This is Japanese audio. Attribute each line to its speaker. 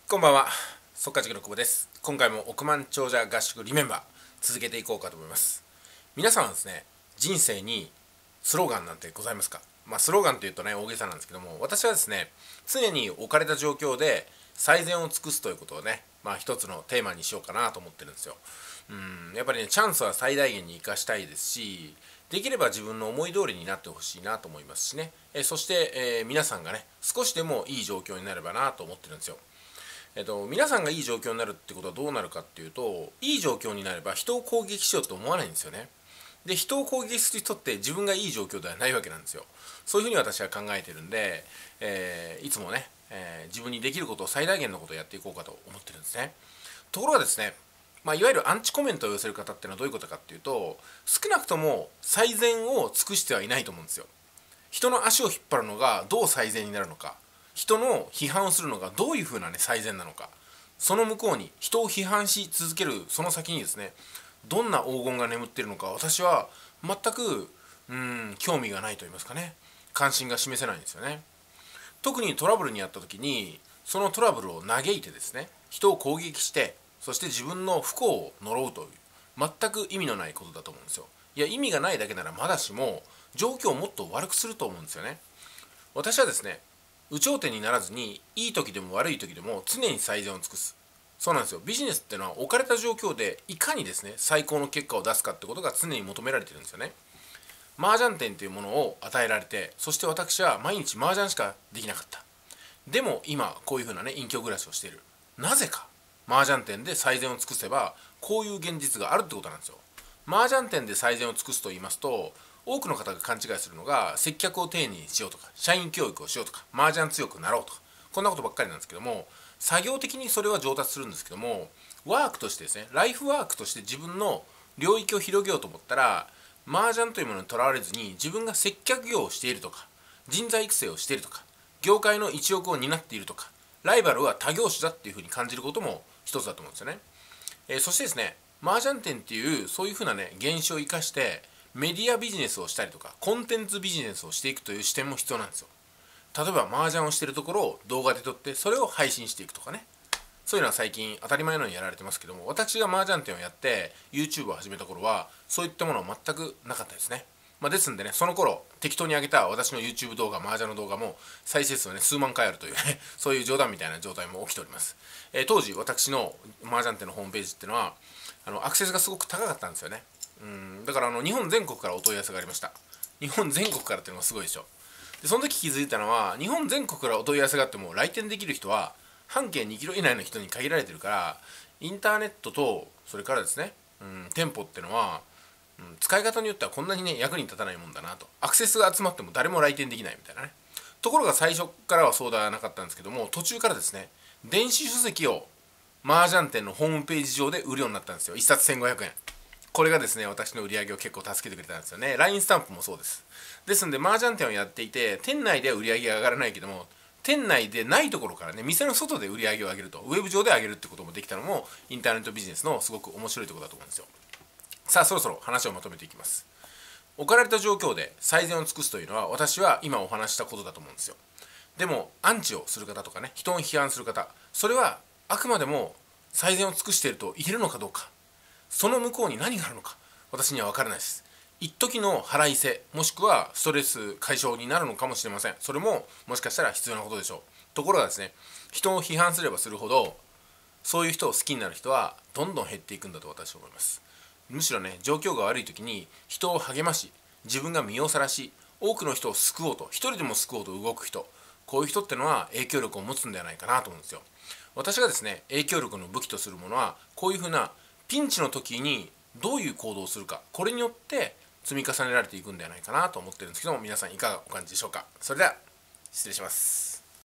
Speaker 1: こんばんは、速稼塾の久保です。今回も億万長者合宿リメンバー続けていこうかと思います。皆さんはですね、人生にスローガンなんてございますか？スローガンというとね、大げさなんですけども、私はですね、常に置かれた状況で最善を尽くすということをね、一つのテーマにしようかなと思ってるんですよ。やっぱりね、チャンスは最大限に生かしたいですし、できれば自分の思い通りになってほしいなと思いますしね、そして、皆さんがね、少しでもいい状況になればなと思ってるんですよ。皆さんがいい状況になるってことはどうなるかっていうと、いい状況になれば人を攻撃しようと思わないんですよね。で、人を攻撃する人って自分がいい状況ではないわけなんですよ。そういうふうに私は考えてるんで、いつもね、自分にできることを最大限のことをやっていこうかと思ってるんですね。ところがですね、いわゆるアンチコメントを寄せる方っていうのはどういうことかっていうと、少なくとも最善を尽くしてはいないと思うんですよ。人の足を引っ張るのがどう最善になるのか、人の批判をするのがどういうふうな、最善なのか、その向こうに人を批判し続けるその先にですね、どんな黄金が眠っているのか、私は全く興味がないと言いますかね、関心が示せないんですよね。特にトラブルにあった時に、そのトラブルを嘆いてですね、人を攻撃して、そして自分の不幸を呪うという全く意味のないことだと思うんですよ。いや、意味がないだけならまだしも状況をもっと悪くすると思うんですよね。私はですね、有頂天にならずに、いい時でも悪い時でも常に最善を尽くす。そうなんですよ。ビジネスっていうのは置かれた状況でいかにですね、最高の結果を出すかってことが常に求められてるんですよね。麻雀店というものを与えられて、そして私は毎日麻雀しかできなかった。でも今こういうふうなね、隠居暮らしをしている。なぜか麻雀店で最善を尽くせばこういう現実があるってことなんですよ。麻雀店で最善を尽くすと言いますと、多くの方が勘違いするのが、接客を丁寧にしようとか、社員教育をしようとか、麻雀強くなろうとか、こんなことばっかりなんですけども、作業的にそれは上達するんですけども、ワークとしてですね、ライフワークとして自分の領域を広げようと思ったら、麻雀というものにとらわれずに、自分が接客業をしているとか、人材育成をしているとか、業界の一翼を担っているとか、ライバルは他業種だっていうふうに感じることも一つだと思うんですよね。そしてですね、麻雀店っていうそういうふうなね、現象を生かしてメディアビジネスをしたりとか、コンテンツビジネスをしていくという視点も必要なんですよ。例えば麻雀をしているところを動画で撮って、それを配信していくとかね。そういうのは最近当たり前のようにやられてますけども、私が麻雀店をやって YouTube を始めた頃はそういったものは全くなかったですね。ですんでね、その頃適当に上げた私の YouTube 動画、麻雀の動画も再生数はね、数万回あるというね、そういう冗談みたいな状態も起きております。当時私の麻雀店のホームページっていうのはアクセスがすごく高かったんですよね。だから日本全国からお問い合わせがありました。日本全国からっていうのがすごいでしょ。でその時気づいたのは、日本全国からお問い合わせがあっても来店できる人は半径2キロ以内の人に限られてるから、インターネットとそれからですね、店舗っていうのは、使い方によってはこんなにね、役に立たないもんだなと。アクセスが集まっても誰も来店できないみたいなね。ところが最初からはそうではなかったんですけども、途中からですね、電子書籍を麻雀店のホームページ上で売るようになったんですよ。1冊1500円。これがですね、私の売り上げを結構助けてくれたんですよね。LINE スタンプもそうです。ですんで、麻雀店をやっていて、店内では売り上げが上がらないけども、店内でないところからね、店の外で売り上げを上げると、ウェブ上で上げるってこともできたのも、インターネットビジネスのすごく面白いところだと思うんですよ。さあ、そろそろ話をまとめていきます。置かれた状況で最善を尽くすというのは、私は今お話したことだと思うんですよ。でも、アンチをする方とかね、人を批判する方、それはあくまでも最善を尽くしていると言えるのかどうか、その向こうに何があるのか、私には分からないです。一時の腹いせ、もしくはストレス解消になるのかもしれません。それももしかしたら必要なことでしょう。ところがですね、人を批判すればするほど、そういう人を好きになる人はどんどん減っていくんだと私は思います。むしろね、状況が悪い時に人を励まし、自分が身をさらし、多くの人を救おうと、一人でも救おうと動く人、こういう人ってのは影響力を持つんではないかなと思うんですよ。私がですね、影響力の武器とするものは、こういうふうなピンチの時にどういう行動をするか、これによって積み重ねられていくんではないかなと思ってるんですけども、皆さんいかがお感じでしょうか。それでは失礼します。